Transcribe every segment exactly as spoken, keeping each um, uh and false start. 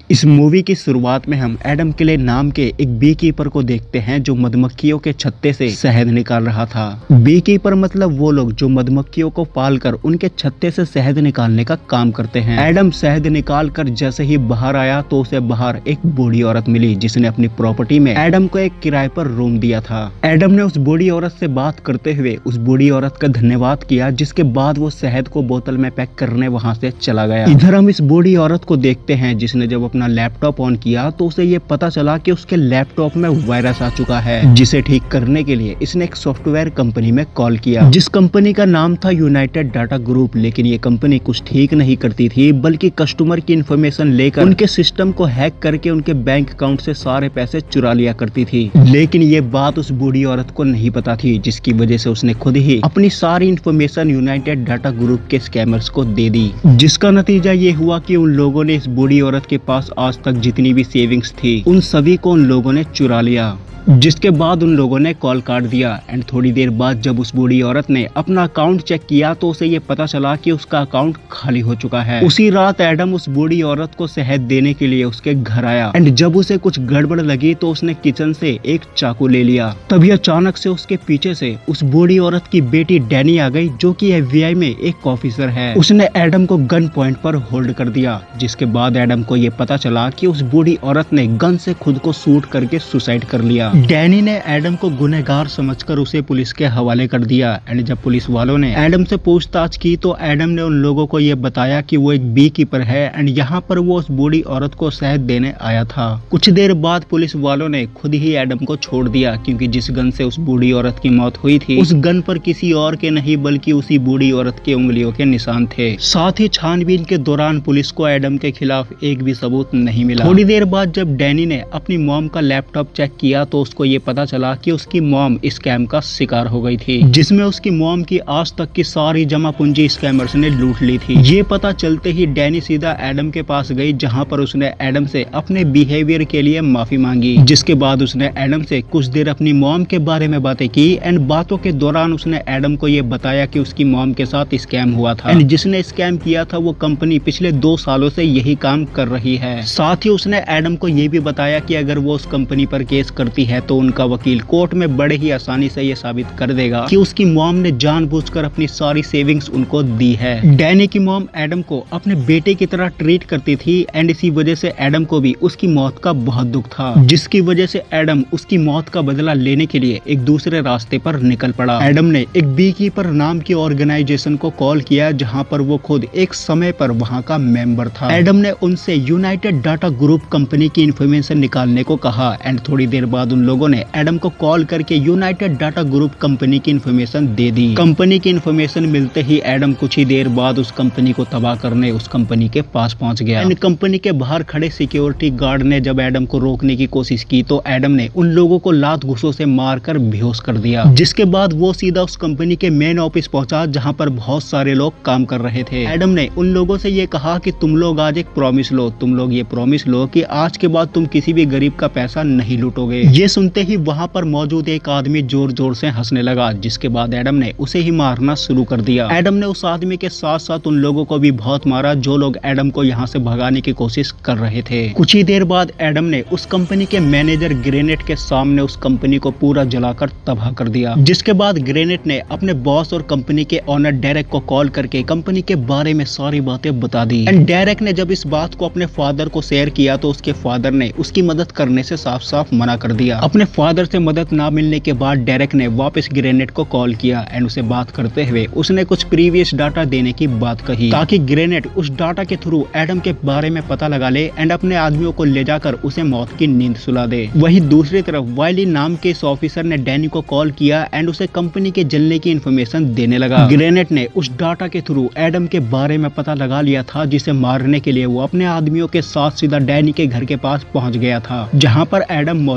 इस मूवी की शुरुआत में हम एडम क्ले नाम के एक बी कीपर को देखते हैं जो मधुमक्खियों के छत्ते से शहद निकाल रहा था। बी कीपर मतलब वो लोग जो मधुमक्खियों को पालकर उनके छत्ते से शहद निकालने का काम करते हैं। एडम शहद निकाल कर जैसे ही बाहर आया तो उसे बाहर एक बूढ़ी औरत मिली जिसने अपनी प्रॉपर्टी में एडम को एक किराए पर रूम दिया था। एडम ने उस बूढ़ी औरत से बात करते हुए उस बूढ़ी औरत का धन्यवाद किया, जिसके बाद वो शहद को बोतल में पैक करने वहाँ से चला गया। इधर हम इस बूढ़ी औरत को देखते हैं जिसने जब अपना लैपटॉप ऑन किया तो उसे ये पता चला कि उसके लैपटॉप में वायरस आ चुका है, जिसे ठीक करने के लिए इसने एक सॉफ्टवेयर कंपनी में कॉल किया, जिस कंपनी का नाम था यूनाइटेड डाटा ग्रुप। लेकिन ये कंपनी कुछ ठीक नहीं करती थी, बल्कि कस्टमर की इन्फॉर्मेशन लेकर उनके सिस्टम को हैक करके उनके बैंक अकाउंट से सारे पैसे चुरा लिया करती थी। लेकिन ये बात उस बूढ़ी औरत को नहीं पता थी, जिसकी वजह से उसने खुद ही अपनी सारी इन्फॉर्मेशन यूनाइटेड डाटा ग्रुप के स्कैमर्स को दे दी, जिसका नतीजा ये हुआ कि उन लोगों ने इस बूढ़ी औरत के पास आज तक जितनी भी सेविंग्स थी उन सभी को उन लोगों ने चुरा लिया। जिसके बाद उन लोगों ने कॉल काट दिया। एंड थोड़ी देर बाद जब उस बूढ़ी औरत ने अपना अकाउंट चेक किया तो उसे ये पता चला कि उसका अकाउंट खाली हो चुका है। उसी रात एडम उस बूढ़ी औरत को शहद देने के लिए उसके घर आया। एंड जब उसे कुछ गड़बड़ लगी तो उसने किचन से एक चाकू ले लिया। तभी अचानक से उसके पीछे से उस बूढ़ी औरत की बेटी डैनी आ गई, जो कि एफ बी आई में एक ऑफिसर है। उसने एडम को गन पॉइंट पर होल्ड कर दिया, जिसके बाद एडम को ये पता चला कि उस बूढ़ी औरत ने गन से खुद को शूट करके सुसाइड कर लिया। डैनी ने एडम को गुनहगार समझकर उसे पुलिस के हवाले कर दिया। एंड जब पुलिस वालों ने एडम से पूछताछ की तो एडम ने उन लोगों को यह बताया कि वो एक बी कीपर है एंड यहाँ पर वो उस बूढ़ी औरत को शहद देने आया था। कुछ देर बाद पुलिस वालों ने खुद ही एडम को छोड़ दिया, क्योंकि जिस गन से उस बूढ़ी औरत की मौत हुई थी उस गन पर किसी और के नहीं बल्कि उसी बूढ़ी औरत के उंगलियों के निशान थे। साथ ही छानबीन के दौरान पुलिस को एडम के खिलाफ एक भी सबूत नहीं मिला। थोड़ी देर बाद जब डैनी ने अपनी मॉम का लैपटॉप चेक किया तो उसको ये पता चला कि उसकी मॉम स्कैम का शिकार हो गई थी, जिसमें उसकी मॉम की आज तक की सारी जमा पूंजी स्कैमर्स ने लूट ली थी। ये पता चलते ही डैनी सीधा एडम के पास गई, जहां पर उसने एडम से अपने बिहेवियर के लिए माफी मांगी। जिसके बाद उसने एडम से कुछ देर अपनी मॉम के बारे में बातें की। एंड बातों के दौरान उसने एडम को ये बताया कि उसकी मॉम के साथ स्कैम हुआ था एंड जिसने स्कैम किया था वो कंपनी पिछले दो सालों से यही काम कर रही है। साथ ही उसने एडम को ये भी बताया कि अगर वो उस कंपनी पर केस करती है तो उनका वकील कोर्ट में बड़े ही आसानी से ये साबित कर देगा कि उसकी मॉम ने जानबूझकर अपनी सारी सेविंग्स उनको दी है। डैनी की मॉम एडम को अपने बेटे की तरह ट्रीट करती थी एंड इसी वजह से एडम को भी उसकी मौत का बहुत दुख था, जिसकी वजह से एडम उसकी मौत का बदला लेने के लिए एक दूसरे रास्ते पर निकल पड़ा। एडम ने एक बी कीपर नाम की ऑर्गेनाइजेशन को कॉल किया, जहाँ पर वो खुद एक समय पर वहाँ का मेंबर था। एडम ने उनसे यूनाइटेड डाटा ग्रुप कंपनी की इंफॉर्मेशन निकालने को कहा। एंड थोड़ी देर बाद उन लोगों ने एडम को कॉल करके यूनाइटेड डाटा ग्रुप कंपनी की इन्फॉर्मेशन दे दी। कंपनी की इन्फॉर्मेशन मिलते ही एडम कुछ ही देर बाद उस कंपनी को तबाह करने उस कंपनी के पास पहुंच गया। एंड कंपनी के बाहर खड़े सिक्योरिटी गार्ड ने जब एडम को रोकने की कोशिश की तो एडम ने उन लोगों को लात घुसों से मारकर बेहोश कर दिया। जिसके बाद वो सीधा उस कंपनी के मेन ऑफिस पहुंचा, जहां पर बहुत सारे लोग काम कर रहे थे। एडम ने उन लोगों से ये कहा कि तुम लोग आज एक प्रॉमिस लो, तुम लोग ये प्रॉमिस लो कि आज के बाद तुम किसी भी गरीब का पैसा नहीं लूटोगे। ये सुनते ही वहाँ पर मौजूद एक आदमी जोर जोर से हंसने लगा, जिसके बाद एडम ने उसे ही मारना शुरू कर दिया। एडम ने उस आदमी के साथ साथ उन लोगों को भी बहुत मारा जो लोग एडम को यहाँ से भगाने की कोशिश कर रहे थे। कुछ ही देर बाद एडम ने उस कंपनी के मैनेजर ग्रेनेट के सामने उस कंपनी को पूरा जलाकर तबाह कर दिया। जिसके बाद ग्रेनेट ने अपने बॉस और कंपनी के ऑनर डेरेक को कॉल करके कंपनी के बारे में सारी बातें बता दी। एंड डेरेक ने जब इस बात को अपने फादर को शेयर किया तो उसके फादर ने उसकी मदद करने से साफ साफ मना कर दिया। अपने फादर से मदद ना मिलने के बाद डेरेक ने वापस ग्रेनेट को कॉल किया एंड उसे बात करते हुए उसने कुछ प्रीवियस डाटा देने की बात कही, ताकि ग्रेनेट उस डाटा के थ्रू एडम के बारे में पता लगा ले एंड अपने आदमियों को ले जाकर उसे मौत की नींद सुला दे। वहीं दूसरी तरफ वाइली नाम के इस ऑफिसर ने डैनी को कॉल किया एंड उसे कंपनी के जलने की इन्फॉर्मेशन देने लगा। ग्रेनेट ने उस डाटा के थ्रू एडम के बारे में पता लगा लिया था, जिसे मारने के लिए वो अपने आदमियों के साथ सीधा डैनी के घर के पास पहुंच गया था, जहाँ पर एडम मौजूद था।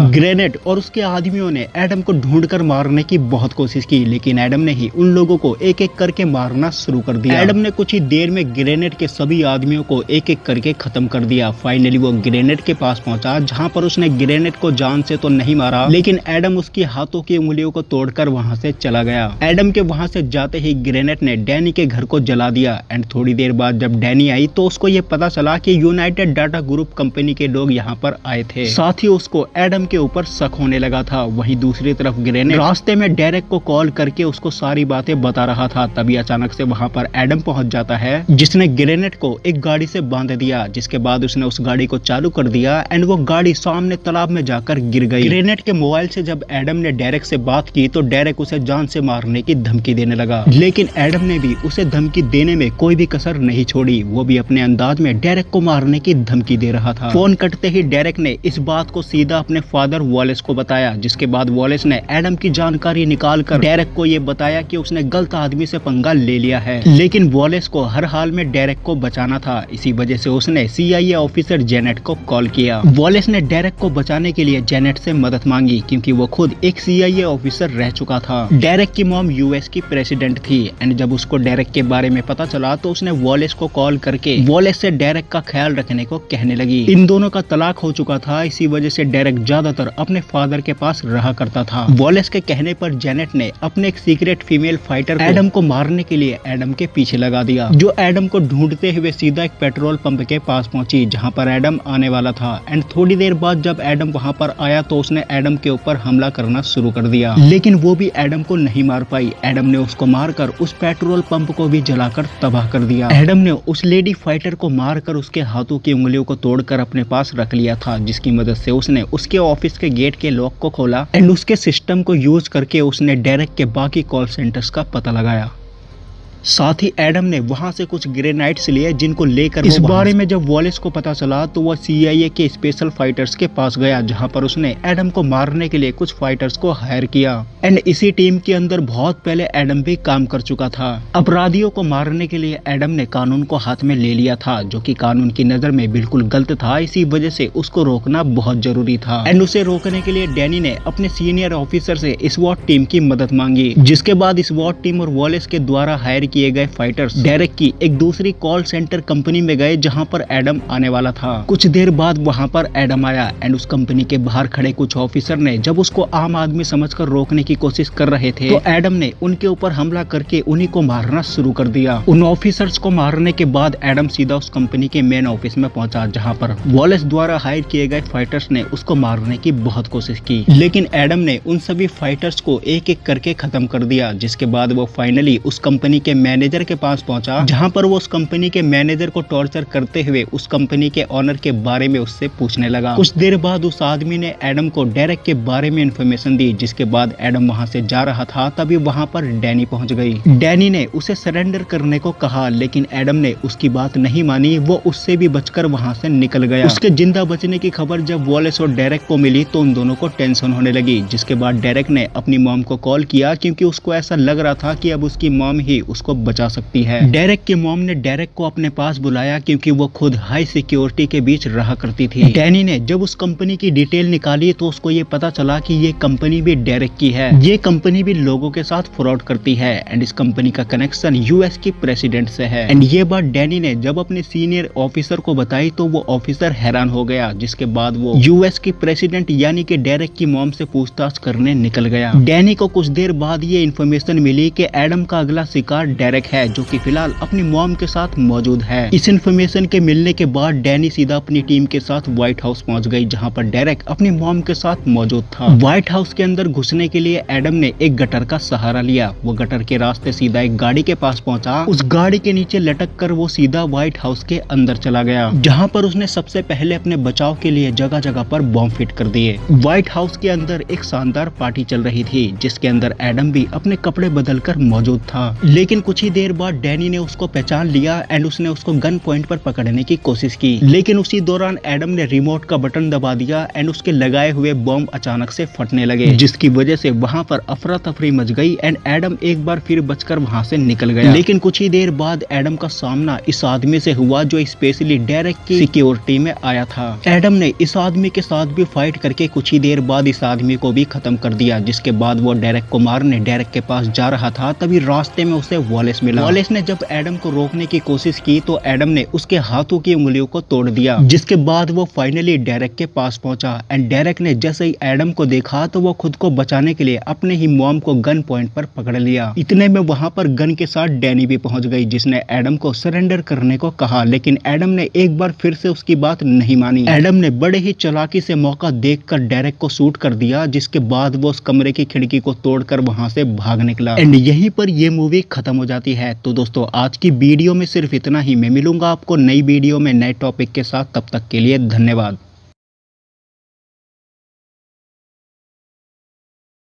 ग्रेनेड और उसके आदमियों ने एडम को ढूंढकर मारने की बहुत कोशिश की, लेकिन एडम ने ही उन लोगों को एक एक करके मारना शुरू कर दिया। एडम ने कुछ ही देर में ग्रेनेड के सभी आदमियों को एक एक करके खत्म कर दिया। फाइनली वो ग्रेनेड के पास पहुंचा, जहां पर उसने ग्रेनेड को जान से तो नहीं मारा, लेकिन एडम उसकी हाथों की उंगलियों को तोड़कर वहां से चला गया। एडम के वहां से जाते ही ग्रेनेड ने डैनी के घर को जला दिया। एंड थोड़ी देर बाद जब डैनी आई तो उसको ये पता चला कि यूनाइटेड डाटा ग्रुप कंपनी के लोग यहाँ पर आए थे। साथ ही उसको एडम के ऊपर शक होने लगा था। वहीं दूसरी तरफ ग्रेनेड रास्ते में डेरेक को कॉल करके उसको सारी बातें बता रहा था। तभी अचानक से वहाँ पर एडम पहुंच जाता है, जिसने ग्रेनेड को एक गाड़ी से बांध दिया। जिसके बाद उसने उस गाड़ी को चालू कर दिया एंड वो गाड़ी सामने तालाब में जाकर गिर गई। ग्रेनेड के मोबाइल से जब एडम ने डेरेक से बात की तो डेरेक उसे जान से मारने की धमकी देने लगा, लेकिन एडम ने भी उसे धमकी देने में कोई भी कसर नहीं छोड़ी। वो भी अपने अंदाज में डेरेक को मारने की धमकी दे रहा था। फोन कटते ही डेरेक ने इस बात को सीधा अपने फादर वॉलेस को बताया, जिसके बाद वॉलेस ने एडम की जानकारी निकालकर डेरेक को ये बताया कि उसने गलत आदमी से पंगा ले लिया है, लेकिन वॉलेस को हर हाल में डेरेक को बचाना था। इसी वजह से उसने सीआईए ऑफिसर जेनेट को कॉल किया। वॉलेस ने डेरेक को बचाने के लिए जेनेट से मदद मांगी, क्योंकि वो खुद एक सीआईए ऑफिसर रह चुका था। डेरेक की मॉम यूएस की प्रेसिडेंट थी एंड जब उसको डेरेक के बारे में पता चला तो उसने वॉलेस को कॉल करके वॉलेस से डेरेक का ख्याल रखने को कहने लगी। इन दोनों का तलाक हो चुका था, इसी वजह से डेरेक ज्यादातर अपने फादर के पास रहा करता था। वॉलेस के कहने पर जेनेट ने अपने एक सीक्रेट फीमेल फाइटर एडम को मारने के लिए एडम के पीछे लगा दिया, जो एडम को ढूंढते हुए सीधा एक पेट्रोल पंप के पास पहुंची, जहां पर एडम आने वाला था। एंड थोड़ी देर बाद जब एडम वहां पर आया तो उसने एडम के ऊपर हमला करना शुरू कर दिया, लेकिन वो भी एडम को नहीं मार पाई। एडम ने उसको मारकर उस पेट्रोल पंप को भी जलाकर तबाह कर दिया। एडम ने उस लेडी फाइटर को मारकर उसके हाथों की उंगलियों को तोड़कर अपने पास रख लिया था, जिसकी मदद से उसने उसके ऑफिस के गेट के लॉक को खोला एंड उसके सिस्टम को यूज करके उसने डेरेक के बाकी कॉल सेंटर्स का पता लगाया। साथ ही एडम ने वहां से कुछ ग्रेनाइड्स लिए, जिनको लेकर इस बारे में जब वॉलेस को पता चला तो वह सीआईए के स्पेशल फाइटर्स के पास गया, जहां पर उसने एडम को मारने के लिए कुछ फाइटर्स को हायर किया। एंड इसी टीम के अंदर बहुत पहले एडम भी काम कर चुका था। अपराधियों को मारने के लिए एडम ने कानून को हाथ में ले लिया था, जो कि कानून की नजर में बिल्कुल गलत था। इसी वजह से उसको रोकना बहुत जरूरी था। एंड उसे रोकने के लिए डैनी ने अपने सीनियर ऑफिसर से स्वॉट टीम की मदद मांगी, जिसके बाद स्वॉट टीम और वॉलेस के द्वारा हायर किए गए फाइटर्स डेरेक की एक दूसरी कॉल सेंटर कंपनी में गए, जहां पर एडम आने वाला था। कुछ देर बाद वहां पर एडम आया एंड उस कंपनी के बाहर खड़े कुछ ऑफिसर ने जब उसको आम आदमी समझकर रोकने की कोशिश कर रहे थे तो एडम ने उनके ऊपर हमला करके उन्हीं को मारना शुरू कर दिया। उन ऑफिसर्स को मारने के बाद एडम सीधा उस कंपनी के मेन ऑफिस में पहुंचा, जहां पर वॉलेस द्वारा हायर किए गए फाइटर्स ने उसको मारने की बहुत कोशिश की, लेकिन एडम ने उन सभी फाइटर्स को एक एक करके खत्म कर दिया। जिसके बाद वो फाइनली उस कंपनी के मैनेजर के पास पहुंचा, जहां पर वो उस कंपनी के मैनेजर को टॉर्चर करते हुए उस कंपनी के ऑनर के बारे में उससे पूछने लगा। कुछ देर बाद उस आदमी ने एडम को डेरेक के बारे में इंफॉर्मेशन दी, जिसके बाद एडम वहां से जा रहा था, तभी वहां पर डैनी पहुंच गई। डैनी ने उसे सरेंडर करने को कहा, लेकिन एडम ने उसकी बात नहीं मानी। वो उससे भी बचकर वहां से निकल गया। उसके जिंदा बचने की खबर जब वॉलेस और डेरेक को मिली तो उन दोनों को टेंशन होने लगी। जिसके बाद डेरेक ने अपनी मॉम को कॉल किया, क्योंकि उसको ऐसा लग रहा था कि अब उसकी मॉम ही उसको बचा सकती है। डेरेक की मॉम ने डेरेक को अपने पास बुलाया, क्योंकि वो खुद हाई सिक्योरिटी के बीच रहा करती थी। डैनी ने जब उस कंपनी की डिटेल निकाली तो उसको ये पता चला कि ये कंपनी भी डेरेक की है। ये कंपनी भी लोगों के साथ फ्रॉड करती है एंड इस कंपनी का कनेक्शन यूएस की प्रेसिडेंट से है। एंड ये बात डैनी ने जब अपने सीनियर ऑफिसर को बताई तो वो ऑफिसर हैरान हो गया। जिसके बाद वो यूएस की प्रेसिडेंट यानी कि डेरेक की मॉम से पूछताछ करने निकल गया। डैनी को कुछ देर बाद ये इन्फॉर्मेशन मिली कि एडम का अगला शिकार डेरेक है, जो कि फिलहाल अपनी मॉम के साथ मौजूद है। इस इन्फॉर्मेशन के मिलने के बाद डैनी सीधा अपनी टीम के साथ व्हाइट हाउस पहुंच गई, जहां पर डेरेक अपनी मॉम के साथ मौजूद था। व्हाइट हाउस के अंदर घुसने के लिए एडम ने एक गटर का सहारा लिया। वो गटर के रास्ते सीधा एक गाड़ी के पास पहुंचा। उस गाड़ी के नीचे लटक कर वो सीधा व्हाइट हाउस के अंदर चला गया, जहाँ पर उसने सबसे पहले अपने बचाव के लिए जगह जगह पर बॉम्ब फिट कर दिए। व्हाइट हाउस के अंदर एक शानदार पार्टी चल रही थी, जिसके अंदर एडम भी अपने कपड़े बदल कर मौजूद था। लेकिन कुछ ही देर बाद डैनी ने उसको पहचान लिया एंड उसने उसको गन पॉइंट पर पकड़ने की कोशिश की, लेकिन उसी दौरान एडम ने रिमोट का बटन दबा दिया एंड उसके लगाए हुए बॉम्ब अचानक से फटने लगे, जिसकी वजह से वहां पर अफरा तफरी मच गई एंड एडम एक बार फिर बचकर वहां से निकल गया। लेकिन कुछ ही देर बाद एडम का सामना इस आदमी से हुआ जो स्पेशली डेरेक की सिक्योरिटी में आया था। एडम ने इस आदमी के साथ भी फाइट करके कुछ ही देर बाद इस आदमी को भी खत्म कर दिया, जिसके बाद वो डेरेक को मारने डेरेक के पास जा रहा था। तभी रास्ते में उसे वॉलेस मिला। वॉलेस ने जब एडम को रोकने की कोशिश की तो एडम ने उसके हाथों की उंगलियों को तोड़ दिया, जिसके बाद वो फाइनली डेरेक के पास पहुंचा एंड डेरेक ने जैसे ही एडम को देखा तो वो खुद को बचाने के लिए अपने ही मॉम को गन पॉइंट पर पकड़ लिया। इतने में वहां पर गन के साथ डैनी भी पहुंच गई, जिसने एडम को सरेंडर करने को कहा, लेकिन एडम ने एक बार फिर से उसकी बात नहीं मानी। एडम ने बड़े ही चालाकी से मौका देखकर डेरेक को शूट कर दिया, जिसके बाद वो उस कमरे की खिड़की को तोड़कर वहां से भाग निकला एंड यहीं पर ये मूवी खत्म हो जाती है। तो दोस्तों आज की वीडियो में सिर्फ इतना ही। मैं मिलूंगा आपको नई वीडियो में नए टॉपिक के साथ, तब तक के लिए धन्यवाद।